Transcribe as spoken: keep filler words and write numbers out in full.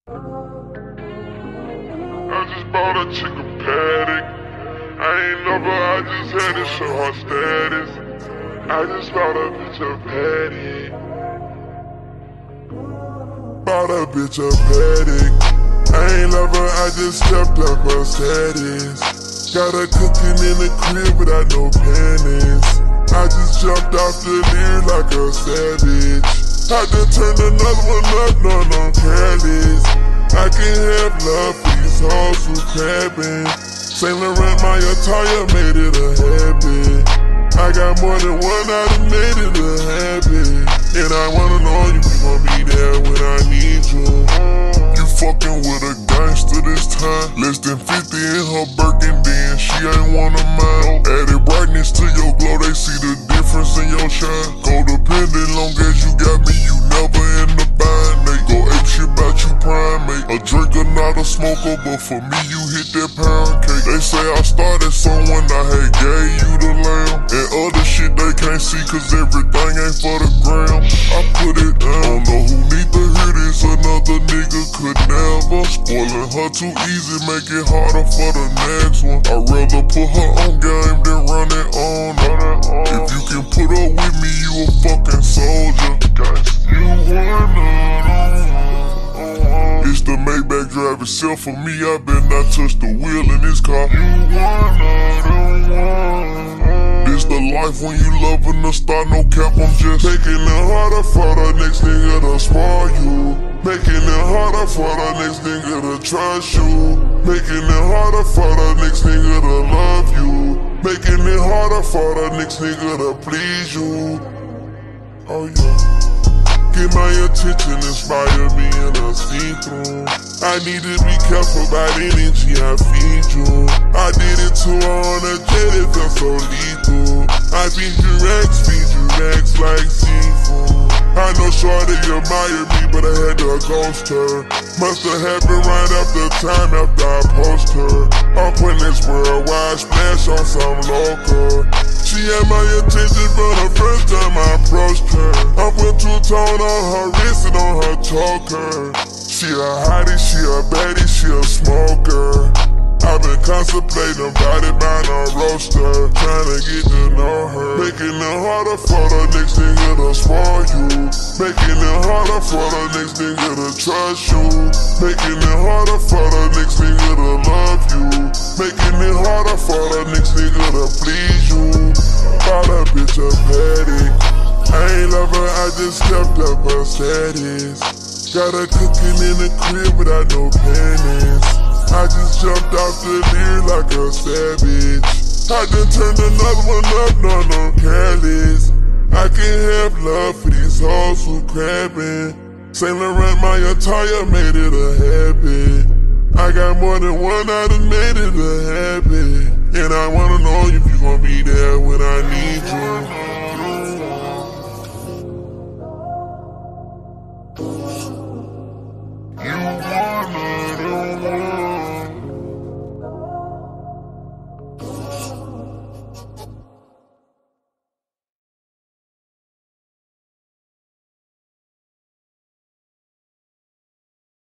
I just bought a chicken paddock. I ain't never, I just had to show her status. I just bought a bitch a paddock. Bought a bitch a paddock. I ain't never, I just stepped up her status. Got her cooking in the crib without no panties. I just jumped off the leer like a savage. I done turned another one up, no, no careless. I can't have love for these hoes who crabbing. Saint Laurent, my attire made it a habit. I got more than one, I done made it a habit. And I wanna know you, you gon' be there when I need you. You fucking with a gangster this time. Less than fifty in her Birkin, then she ain't one of mine. Added brightness to your glow, they see the difference in your shine. Codependent, long as you got me, you never in the bind. They go ape shit about you primate. A drinker, not a smoker, but for me, you hit that pound cake. They say I started someone, I had gave you the lamb. And other shit they can't see, cause everything ain't for the gram. I put it down, don't know who need to hear this. Another nigga could never. Spoiling her too easy, make it harder for the next one. I'd rather put her on game than run it on her. If you can put up with me, you a fucking soldier. You wanna. It's the Maybach drive itself for me, I better not touch the wheel in this car. You wanna. This the life when you loving the star, no cap, I'm just making it harder for the next nigga to spoil you. Making it harder for the next nigga to trust you. Making it harder for the next nigga to love you. Making it harder for the next nigga to please you. Oh yeah. Get my attention, inspire me in a see-through. I need to be careful about energy I feed you. I did it to her on a jet, it felt so lethal. I feed you racks, feed you racks like seafood. I know shorty admire me, but I had to ghost her. Must've happened right after time after I post her. I'm putting this worldwide splash on some local. She had my attention for the first time I approached her. I put two-tone on her wrist and on her choker. She a hottie, she a baddie, she a smoker. I've been contemplating about it, buying a roaster, trying to get to know her. Making it harder for the next nigga to spoil you. Making it harder for the next nigga to trust you. Making it harder for the next nigga to love you. Making it harder for the next nigga to please you. Bought a bitch a paddock. I ain't love her, I just stepped up her status. Got her cooking in the crib without no panties. I just jumped off the leer like a savage. I done turned another one up, no, no careless. I can't have love for these hoes who crabbing. Saint Laurent, my attire made it a habit. I got more than one, I done made it a habit. And I wanna know if you gon' be there